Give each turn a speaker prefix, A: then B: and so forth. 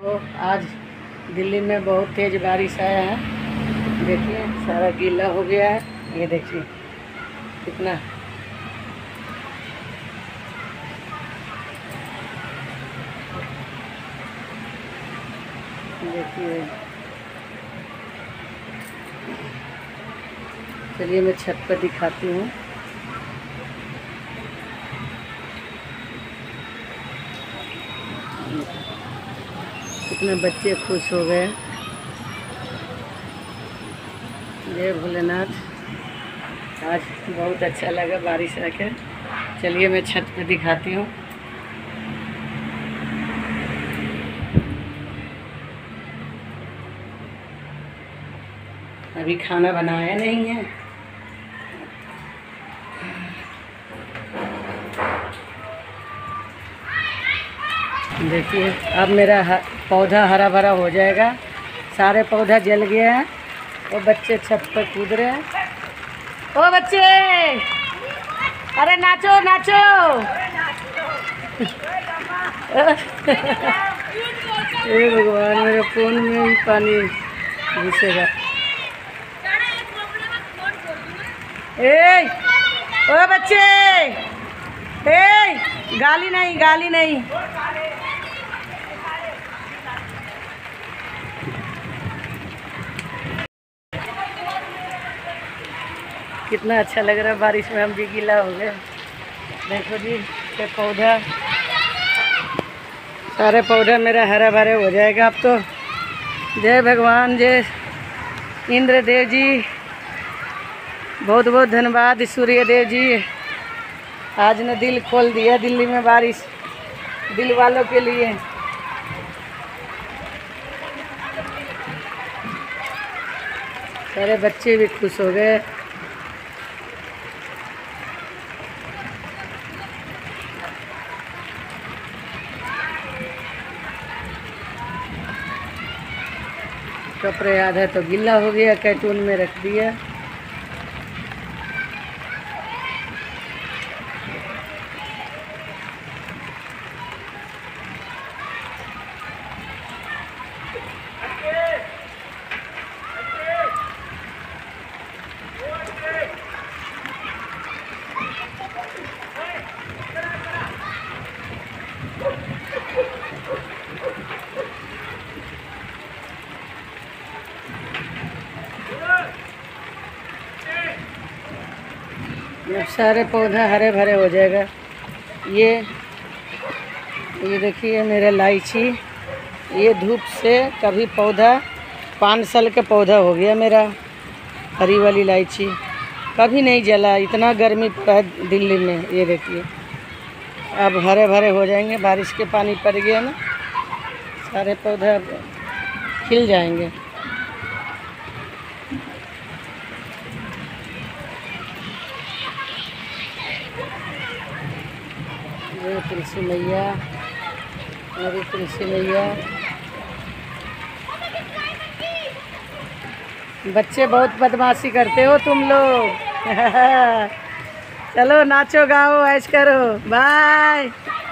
A: तो आज दिल्ली में बहुत तेज़ बारिश आया है। देखिए सारा गीला हो गया है। ये देखिए कितना देखिए। चलिए मैं छत पर दिखाती हूँ। कितने बच्चे खुश हो गए। जय भोलेनाथ। आज बहुत अच्छा लगा बारिश आकर। चलिए मैं छत पे दिखाती हूँ। अभी खाना बनाया नहीं है। देखिए अब मेरा पौधा हरा भरा हो जाएगा। सारे पौधा जल गए हैं और बच्चे छत पर कूद रहे हैं। ओ बच्चे, अरे नाचो नाचो। हे भगवान, मेरे फ़ोन में ही पानी घुसेगा। ए ओ बच्चे, ए गाली नहीं, गाली नहीं। कितना अच्छा लग रहा है बारिश में। हम भी गीला हो गए। देखो जी ये पौधा, सारे पौधा मेरा हरा भरा हो जाएगा अब तो। जय भगवान, जय इंद्र देव जी, बहुत बहुत धन्यवाद सूर्य देव जी। आज ने दिल खोल दिया दिल्ली में बारिश दिल वालों के लिए। सारे बच्चे भी खुश हो गए। कपड़े आधा तो गीला हो गया, कैटून में रख दिया। अब सारे पौधा हरे भरे हो जाएगा। ये देखिए मेरा इलायची, ये धूप से कभी पौधा 5 साल का पौधा हो गया मेरा। हरी वाली इलायची कभी नहीं जला। इतना गर्मी पड़ा है दिल्ली में। ये देखिए अब हरे भरे हो जाएंगे। बारिश के पानी पड़ गया ना, सारे पौधा खिल जाएंगे। ये तुलसी मैया, मेरी तुलसी मैया। बच्चे बहुत बदमाशी करते हो तुम लोग। चलो नाचो गाओ ऐश करो। बाय।